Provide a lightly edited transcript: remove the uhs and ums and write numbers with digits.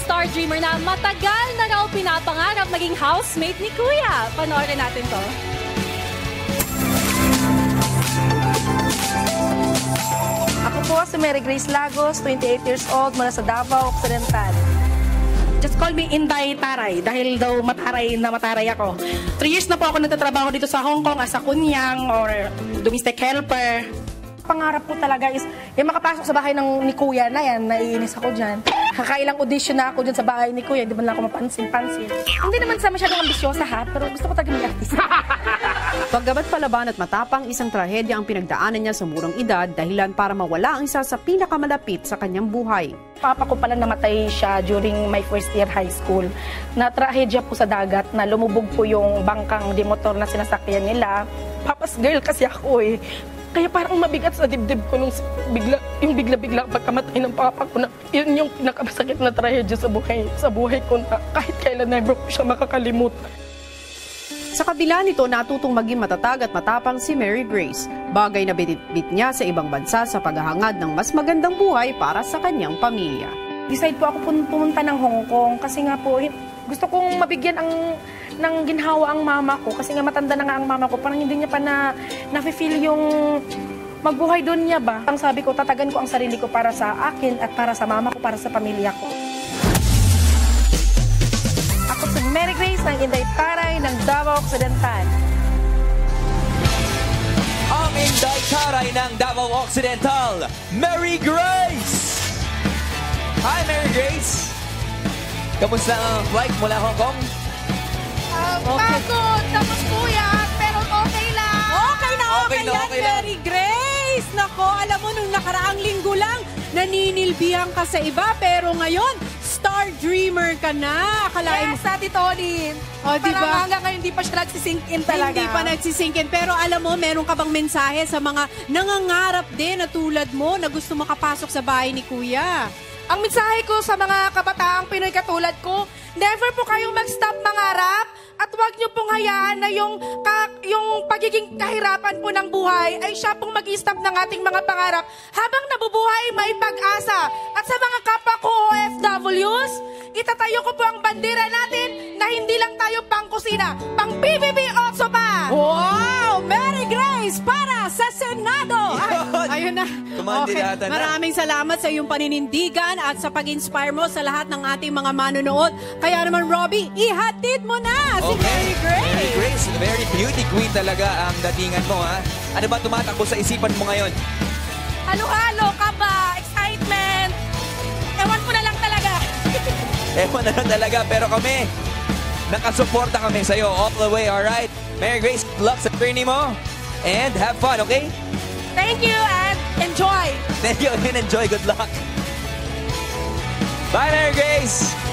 star dreamer na matagal na raw pinapangarap maging housemate ni Kuya. Panoorin natin to. Ako po si Mary Grace Lagos, 28 years old, mula sa Davao Occidental. Just call me Inday Taray dahil daw mataray na mataray ako. 3 years na po ako nagtatrabaho dito sa Hong Kong as a kunyang or domestic helper. Pangarap ko talaga is yung makapasok sa bahay ni Kuya na yan, naiinis ako dyan. Kakailang audition na ako dyan sa bahay ni Kuya, hindi man lang ako mapansin-pansin. Hindi naman sa masyadong ambisyosa ha, pero gusto ko talaga may artist. Paggabat palaban at matapang, isang trahedya ang pinagdaanan niya sa murang edad, dahilan para mawala ang isa sa pinakamalapit sa kanyang buhay. Papa ko pala namatay siya during my first year high school. Na trahedya po sa dagat na lumubog po yung bangkang di motor na sinasakyan nila. Papa's girl kasi ako eh. Kaya parang mabigat sa dibdib ko nung bigla-bigla pagkamatay ng papa ko na yun yung pinakamasakit na trahedya sa buhay ko na kahit kailan never ko siya makakalimutan. Sa kabila nito, natutong maging matatag at matapang si Mary Grace. Bagay na binitbit niya sa ibang bansa sa paghahangad ng mas magandang buhay para sa kanyang pamilya. Decide po ako pumunta ng Hong Kong kasi nga po gusto kong mabigyan ng ginhawa ang mama ko kasi nga matanda na nga ang mama ko. Parang hindi niya pa na-feel yung magbuhay doon niya ba. Ang sabi ko, tatagan ko ang sarili ko para sa akin at para sa mama ko, para sa pamilya ko. Ako si Mary Grace ng Inday Taray ng Davao Occidental. Ang Inday Taray ng Davao Occidental, Mary Grace! Hi, Mary Grace! Kamusta ang flight mula Hong Kong? Pagod, tapos Kuya, pero okay lang. Okay na yan, Mary Grace. Nako, alam mo, nung nakaraang linggo lang, naninilbihan ka sa iba, pero ngayon, star dreamer ka na. Akalain Yes, Ate Tony. diba? Hanggang ngayon, hindi pa siya nagsisink in talaga. Hindi pa nagsisink in. Pero alam mo, meron ka bang mensahe sa mga nangangarap din na tulad mo na gusto makapasok sa bahay ni Kuya? Ang mensahe ko sa mga kabataang Pinoy katulad ko, never po kayong mag-stop mangarap at huwag niyo pong hayaan na yung pagiging kahirapan po ng buhay ay siya pong mag-stop ng ating mga pangarap habang nabubuhay may pag-asa. At sa mga kapwa ko OFWs, itatayo ko po ang bandera natin na hindi lang tayo pang kusina, pang PBB also pa! Wow! Mary Grace para sa Senado! Ayun na. Kumandidata na. Maraming salamat sa iyong paninindigan at sa pag-inspire mo sa lahat ng ating mga manonood. Kaya naman, Robbie, ihatid mo na si Mary Grace. Mary Grace, very beauty queen talaga ang datingan mo, ha? Ano ba tumatakbo sa isipan mo ngayon? Halo-halo ka ba? Excitement! Ewan ko na lang talaga. Ewan na lang talaga, pero kami, nakasuporta kami sa'yo all the way, alright? Mary Grace, good luck sa journey mo and have fun, okay? Thank you and enjoy! Thank you and enjoy. Good luck. Bye, Mary Grace!